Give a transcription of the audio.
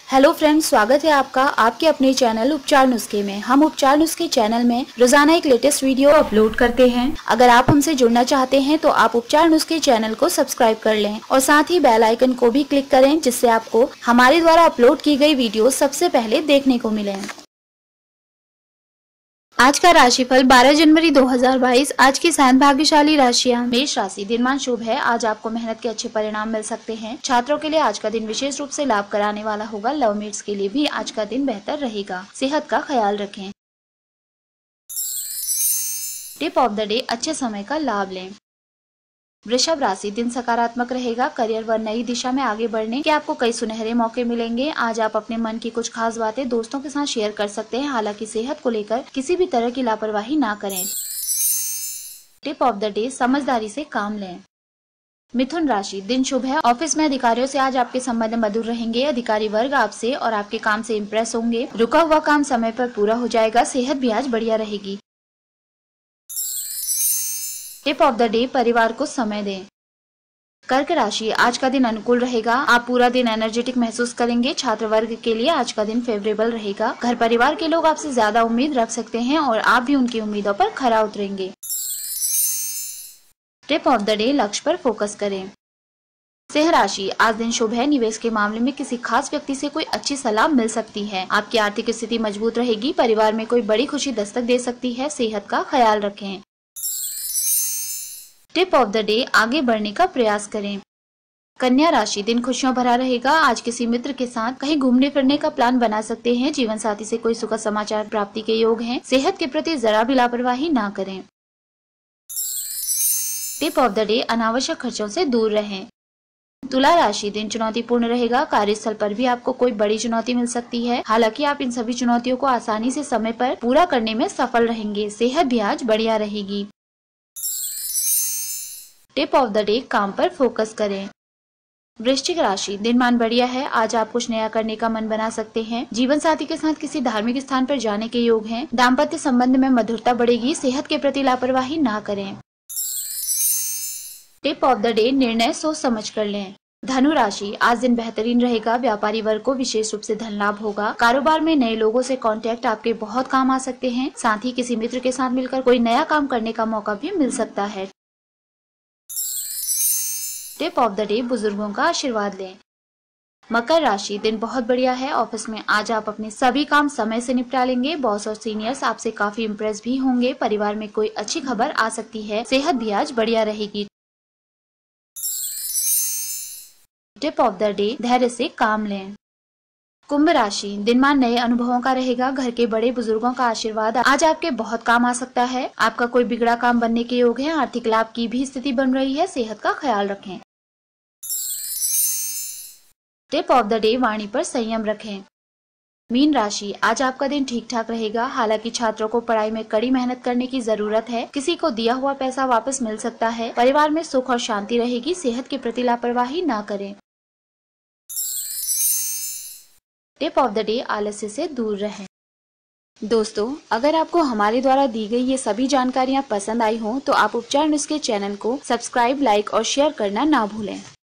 Hello friends, स्वागत है आपका आपके अपने चैनल उपचार नुस्खे में। हम उपचार नुस्खे चैनल में रोजाना एक लेटेस्ट वीडियो अपलोड करते हैं। अगर आप हमसे जुड़ना चाहते हैं तो आप उपचार नुस्खे चैनल को सब्सक्राइब कर लें और साथ ही बेल आइकन को भी क्लिक करें, जिससे आपको हमारे द्वारा अपलोड की गई वीडियो सबसे पहले देखने को मिले। आज का राशिफल 12 जनवरी 2022। आज की 7 भाग्यशाली राशियां। मेष राशि, दिनमान शुभ है। आज आपको मेहनत के अच्छे परिणाम मिल सकते हैं। छात्रों के लिए आज का दिन विशेष रूप से लाभ कराने वाला होगा। लवमेट्स के लिए भी आज का दिन बेहतर रहेगा। सेहत का ख्याल रखें। टिप ऑफ द डे, अच्छे समय का लाभ लें। वृषभ राशि, दिन सकारात्मक रहेगा। करियर व नई दिशा में आगे बढ़ने के आपको कई सुनहरे मौके मिलेंगे। आज आप अपने मन की कुछ खास बातें दोस्तों के साथ शेयर कर सकते हैं। हालांकि सेहत को लेकर किसी भी तरह की लापरवाही ना करें। टिप ऑफ द डे, समझदारी से काम लें। मिथुन राशि, दिन शुभ है। ऑफिस में अधिकारियों से आज आपके संबंध मधुर रहेंगे। अधिकारी वर्ग आपसे और आपके काम से इम्प्रेस होंगे। रुका हुआ काम समय पर पूरा हो जाएगा। सेहत भी आज बढ़िया रहेगी। टिप ऑफ द डे, परिवार को समय दें। कर्क राशि, आज का दिन अनुकूल रहेगा। आप पूरा दिन एनर्जेटिक महसूस करेंगे। छात्र वर्ग के लिए आज का दिन फेवरेबल रहेगा। घर परिवार के लोग आपसे ज्यादा उम्मीद रख सकते हैं और आप भी उनकी उम्मीदों पर खरा उतरेंगे। टिप ऑफ द डे, लक्ष्य पर फोकस करें। सिंह राशि, आज दिन शुभ है। निवेश के मामले में किसी खास व्यक्ति से कोई अच्छी सलाह मिल सकती है। आपकी आर्थिक स्थिति मजबूत रहेगी। परिवार में कोई बड़ी खुशी दस्तक दे सकती है। सेहत का ख्याल रखें। टिप ऑफ द डे, आगे बढ़ने का प्रयास करें। कन्या राशि, दिन खुशियों भरा रहेगा। आज किसी मित्र के साथ कहीं घूमने फिरने का प्लान बना सकते हैं। जीवन साथी से कोई सुखद समाचार प्राप्ति के योग हैं। सेहत के प्रति जरा भी लापरवाही ना करें। टिप ऑफ द डे, अनावश्यक खर्चों से दूर रहें। तुला राशि, दिन चुनौतीपूर्ण रहेगा। कार्यस्थल पर भी आपको कोई बड़ी चुनौती मिल सकती है। हालांकि आप इन सभी चुनौतियों को आसानी से समय पर पूरा करने में सफल रहेंगे। सेहत भी आज बढ़िया रहेगी। टिप ऑफ द डे, काम पर फोकस करें। वृश्चिक राशि, दिनमान बढ़िया है। आज आप कुछ नया करने का मन बना सकते हैं। जीवन साथी के साथ किसी धार्मिक स्थान पर जाने के योग हैं। दाम्पत्य संबंध में मधुरता बढ़ेगी। सेहत के प्रति लापरवाही ना करें। टिप ऑफ द डे, निर्णय सोच समझ कर लें। धनु राशि, आज दिन बेहतरीन रहेगा। व्यापारी वर्ग को विशेष रूप से धन लाभ होगा। कारोबार में नए लोगों से कांटेक्ट आपके बहुत काम आ सकते हैं। साथ ही किसी मित्र के साथ मिलकर कोई नया काम करने का मौका भी मिल सकता है। टिप ऑफ द डे, बुजुर्गों का आशीर्वाद लें। मकर राशि, दिन बहुत बढ़िया है। ऑफिस में आज आप अपने सभी काम समय से निपटा लेंगे। बॉस और सीनियर्स आपसे काफी इम्प्रेस भी होंगे। परिवार में कोई अच्छी खबर आ सकती है। सेहत भी आज बढ़िया रहेगी। टिप ऑफ द डे, धैर्य से काम लें। कुंभ राशि, दिनमान नए अनुभवों का रहेगा। घर के बड़े बुजुर्गों का आशीर्वाद आज आपके बहुत काम आ सकता है। आपका कोई बिगड़ा काम बनने के योग है। आर्थिक लाभ की भी स्थिति बन रही है। सेहत का ख्याल रखें। टिप ऑफ द डे, वाणी पर संयम रखें। मीन राशि, आज आपका दिन ठीक ठाक रहेगा। हालांकि छात्रों को पढ़ाई में कड़ी मेहनत करने की जरूरत है। किसी को दिया हुआ पैसा वापस मिल सकता है। परिवार में सुख और शांति रहेगी। सेहत के प्रति लापरवाही ना करें। टिप ऑफ द डे, आलस्य से दूर रहें। दोस्तों, अगर आपको हमारे द्वारा दी गई ये सभी जानकारियाँ पसंद आई हो तो आप उपचार नुस्खे चैनल को सब्सक्राइब, लाइक और शेयर करना ना भूलें।